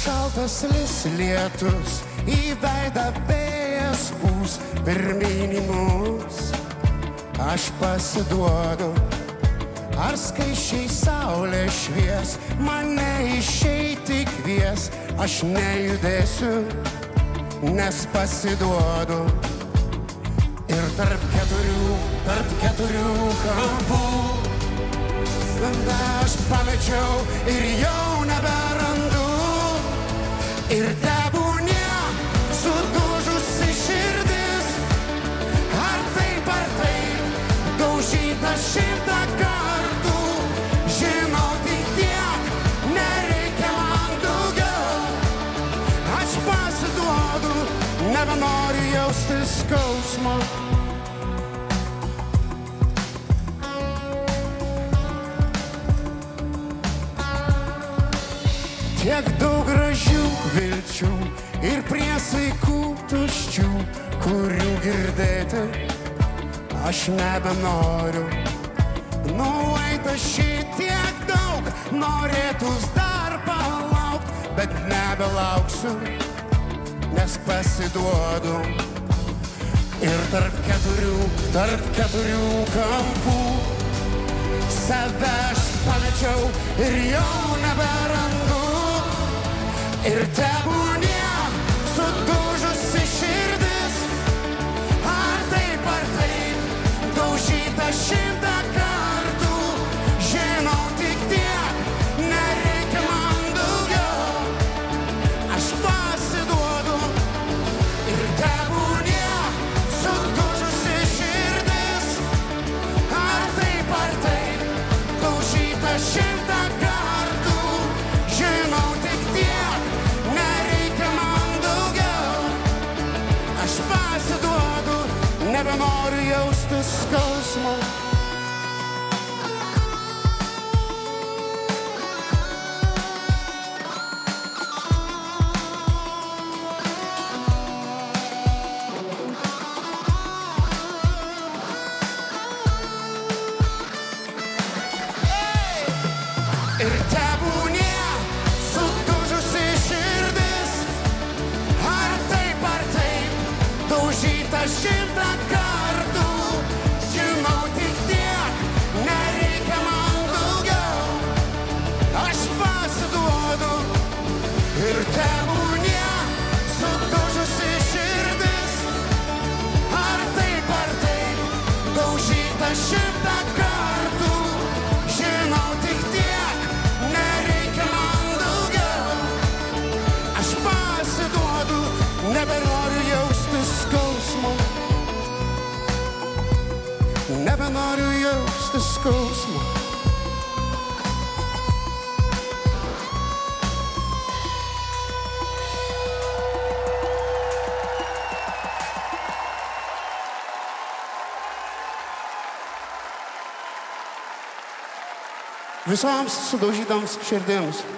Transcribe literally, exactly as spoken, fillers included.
šaltas lis lietus, į veidą vėjas pūs pirmyn į mus. Aš pasiduodu, ar skaičiai saulė švies, mane išeiti kvies, aš nejudėsiu, nes pasiduodu. Ir tarp keturių, tarp keturių kampų sklanda aš pamečiau ir jau neberandu. Ir tebūnie sudužusi širdis, ar taip ar taip, daužyta šimtą kartų. Žinau tik tiek, nereikia man daugiau. Aš pasiduodu, nebenoriu jausti skausmo. Tiek daug gražių vilčių ir priesaikų tuščių, kurių girdėti aš nebenoriu. Nueita šitiek daug, norėtus dar palaukt, bet nebelauksiu, nes pasiduodu. Ir tarp keturių, tarp keturių kampų save aš pamečiau ir jau neberandu. Ir tebūnie sudužusi širdis, ar taip ar taip, daužyta šimtą kartų. Žinau tik tiek, nereikia man daugiau. Aš pasiduodu. Ir tebūnie sudužusi širdis, ar taip ar taip, daužyta šimtą kartų. Žinau tik tiek, aš pasiduodu, nebenoriu jausti skausmo. Ir tebūnie sudužusi širdis, ar taip ar taip, daužyta šimtą kartų. Žinau tik tiek, nereikia man daugiau. Aš pasiduodu. Ir tebūnie sudužusi širdis, ar taip ar taip, daužyta šimtą kartų. Žinau tik tiek, nereikia man daugiau. Aš pasiduodu, nebenoriu jausti skausmo. Nebenoriu jausti skausmo. Visoms sudaužytoms širdims.